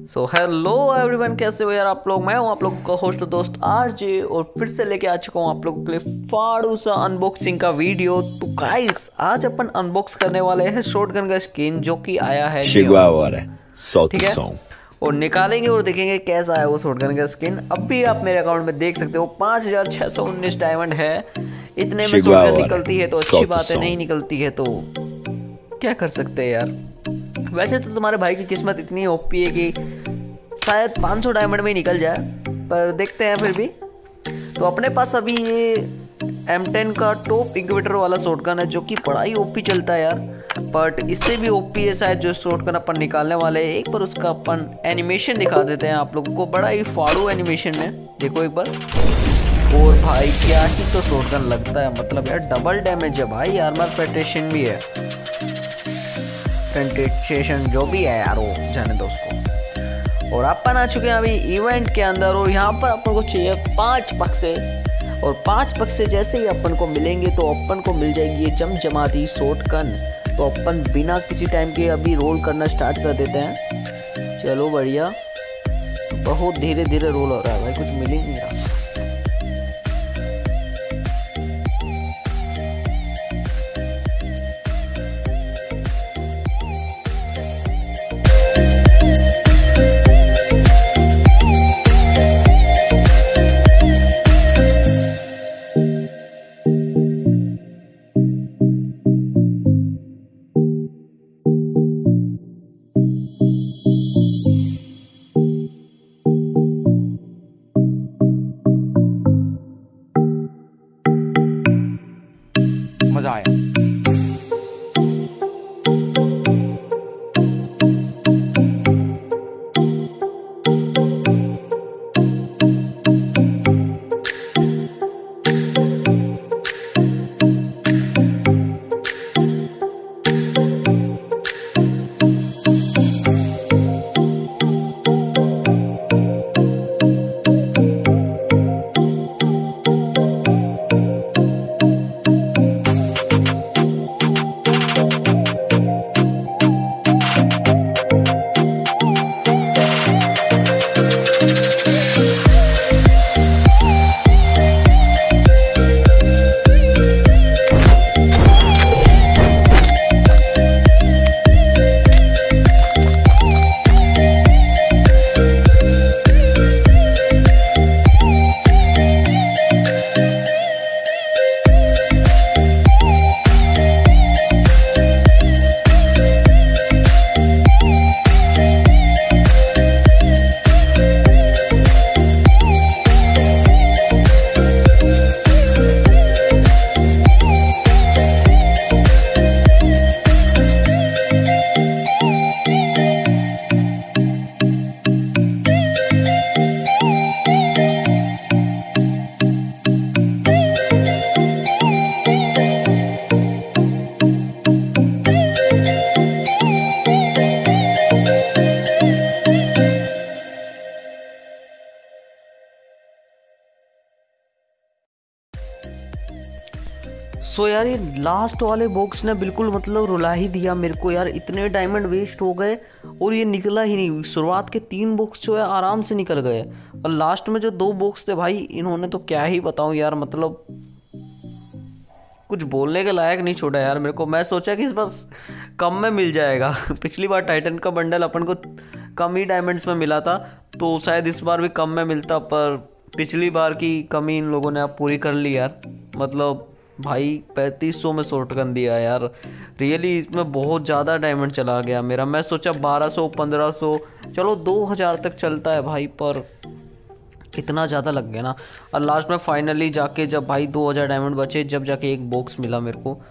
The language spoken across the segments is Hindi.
सो हेलो एवरीवन, कैसे हो यार आप लोग। मैं हूं आप लोगों का होस्ट दोस्त आरजे और फिर से लेके आ चुका हूं आप लोगों के लिए फाड़ू सा अनबॉक्सिंग का वीडियो। तो गाइस आज अपन अनबॉक्स करने वाले हैं शॉटगन का स्किन जो कि आया है Chegou a hora. ठीक Solta o है, som. और निकालेंगे और देखेंगे कैसा है वो शॉटगन का स्किन। अब भी आप मेरे अकाउंट में देख सकते हो 5619 डायमंड है। इतने में Chegou a शॉटगन hora. निकलती है तो अच्छी Solta o बात है, som. नहीं निकलती है तो क्या कर सकते हैं यार। वैसे तो तुम्हारे भाई की किस्मत इतनी ओपी है कि शायद 500 डायमंड में ही निकल जाए, पर देखते हैं फिर भी। तो अपने पास अभी ये M10 का टॉप इंक्यूबेटर वाला शॉटगन है जो कि बड़ा ही ओपी चलता है यार। बट इससे भी ओपी है शायद जो शॉटगन अपन निकालने वाले हैं। एक बार उसका अपन एनिमेशन दिखा देते हैं आप लोगों को। बड़ा ही फाड़ू एनिमेशन है, देखो एक बार। और भाई क्या ही तो शॉटगन लगता है, मतलब यार डबल डैमेज है भाई, आर्मर पेंटेशन भी है, पेंटेशन जो भी है यार वो जाने दो उसको। और अपन आ चुके हैं अभी इवेंट के अंदर और यहाँ पर अपन को चाहिए 5 बक्से। और 5 बक्से जैसे ही अपन को मिलेंगे तो अपन को मिल जाएगी ये चमचमाती शॉटगन। तो अपन बिना किसी टाइम के अभी रोल करना स्टार्ट कर देते हैं। चलो बढ़िया, बहुत धीरे धीरे रोल हो रहा है भाई, कुछ मिल ही नहीं रहा। मजा आया। सो यार ये लास्ट वाले बॉक्स ने बिल्कुल मतलब रुला ही दिया मेरे को यार। इतने डायमंड वेस्ट हो गए और ये निकला ही नहीं। शुरुआत के 3 बॉक्स जो है आराम से निकल गए और लास्ट में जो 2 बॉक्स थे भाई, इन्होंने तो क्या ही बताऊं यार, मतलब कुछ बोलने के लायक नहीं छोड़ा यार मेरे को। मैं सोचा कि इस बार कम में मिल जाएगा। पिछली बार टाइटन का बंडल अपन को कम ही डायमंड्स में मिला था, तो शायद इस बार भी कम में मिलता, पर पिछली बार की कमी इन लोगों ने अब पूरी कर ली यार। मतलब भाई 3500 में शॉटगन दिया यार, रियली इसमें बहुत ज़्यादा डायमंड चला गया मेरा। मैं सोचा 1200 1500 चलो 2000 तक चलता है भाई, पर इतना ज़्यादा लग गया ना। और लास्ट में फाइनली जाके जब भाई 2000 डायमंड बचे, जब जाके एक बॉक्स मिला मेरे को।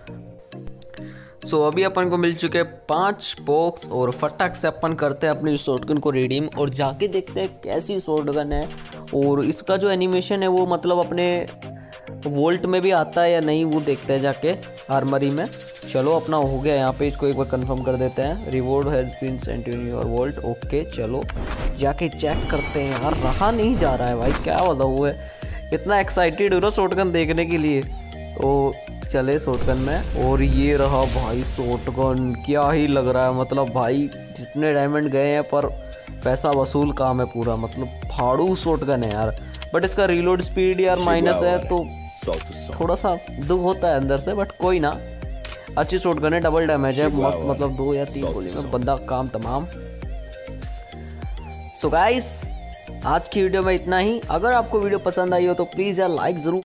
सो अभी अपन को मिल चुके 5 बॉक्स और फटाक से अपन करते हैं अपनी शॉटगन को रिडीम और जाके देखते हैं कैसी शॉटगन है। और इसका जो एनिमेशन है वो मतलब अपने वोल्ट में भी आता है या नहीं वो देखते हैं जाके आर्मरी में। चलो अपना हो गया यहाँ पे, इसको एक बार कंफर्म कर देते हैं। Reward has been sent in your vault. Okay चलो जाके चेक करते हैं यार। रहा नहीं जा रहा है भाई, क्या बताऊँ है, इतना एक्साइटेड हो रहा शॉटगन देखने के लिए। तो चले शॉटगन में, और ये रहा भाई शॉटगन। क्या ही लग रहा है, मतलब भाई जितने डायमंड गए हैं पर पैसा वसूल काम है पूरा, मतलब फाड़ू शॉटगन है यार। बट इसका रीलोड स्पीड यार माइनस है तो थोड़ा सा दुख होता है अंदर से, बट कोई ना, अच्छी शॉटगन है, डबल डैमेज है मस्त, मतलब 2 या 3 गोली में बंदा काम तमाम। सो गाइस आज की वीडियो में इतना ही। अगर आपको वीडियो पसंद आई हो तो प्लीज़ यार लाइक ज़रूर